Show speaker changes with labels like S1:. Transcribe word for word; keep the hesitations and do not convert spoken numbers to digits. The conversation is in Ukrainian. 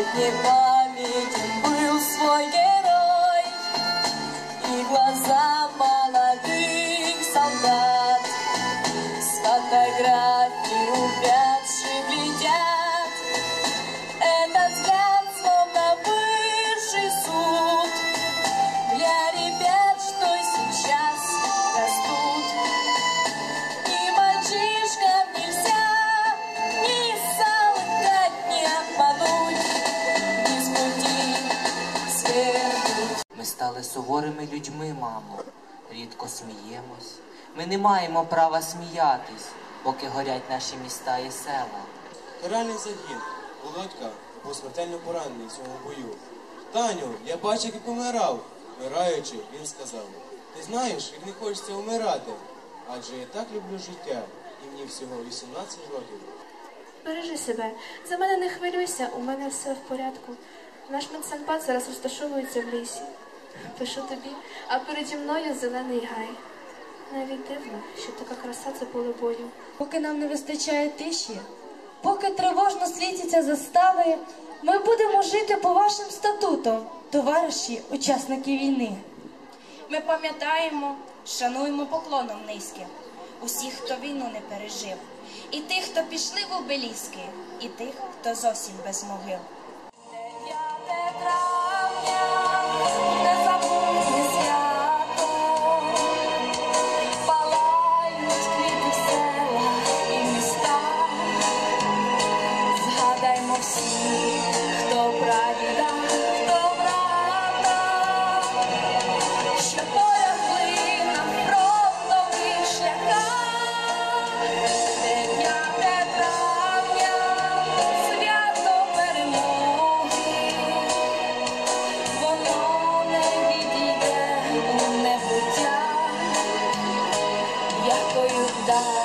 S1: мне памятен был свой герой и глаза молодых солдат с фотографий увядших глядят. Этот взгляд словно высший суд для ребят, что сейчас растут. И мальчишкам нельзя ни солгать, ни обмануть, ни с пути свернуть.
S2: Ми стали суворими людьми, мамо, рідко сміємось. Ми не маємо права сміятись, поки горять наші міста і села.
S3: Каральний загін. Володька був смертельно поранений в цьому бою. Таню, я бачив, як помирав. Вмираючи, він сказав: ти знаєш, як не хочеться вмирати, адже я так люблю життя, і мені всього вісімнадцять років.
S4: Бережи себе. За мене не хвилюйся, у мене все в порядку. Наш медсанбат зараз розташовується в лісі. Пишу тобі, а переді мною зелений гай. Навіть дивно, що така краса – це поле бою.
S5: Поки нам не вистачає тиші, поки тривожно світяться застави, ми будемо жити по вашим статутам, товариші, учасники війни.
S6: Ми пам'ятаємо, шануємо поклоном низьким усіх, хто війну не пережив, і тих, хто пішли в обеліски, і тих, хто зовсім без могил.
S1: Да.